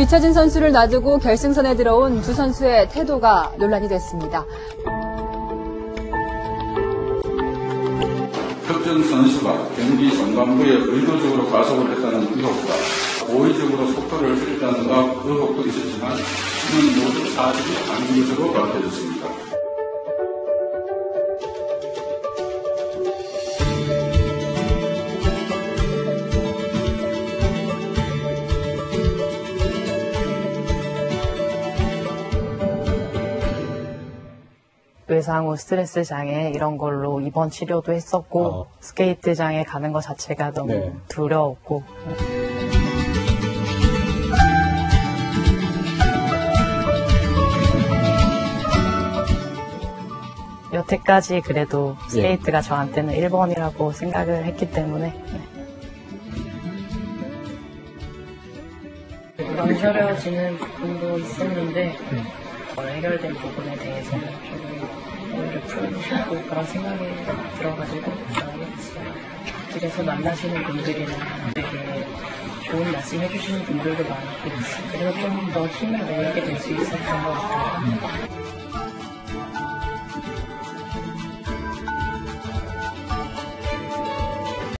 뒤처진 선수를 놔두고 결승선에 들어온 두 선수의 태도가 논란이 됐습니다. 특정 선수가 경기 전반부에 의도적으로 과속을 했다는 의혹과 고의적으로 속도를 줄였다는 의혹도 있었지만 이는 모두 사실이 아닌 것으로 밝혀졌습니다. 외상후 스트레스 장애 이런 걸로 입원 치료도 했었고 스케이트장에 가는 것 자체가 너무 두려웠고 여태까지 그래도 스케이트가 저한테는 1번이라고 생각을 했기 때문에 망설여지는 부분도 있었는데 해결된 부분에 대해서는 좀 오히려 풀고 싶고 그런 생각이 들어가지고 했어요. 길에서 만나시는 분들이나 되게 좋은 말씀 해주시는 분들도 많고 그래서 좀 더 힘을 내게 될 수 있었던 것 같아요.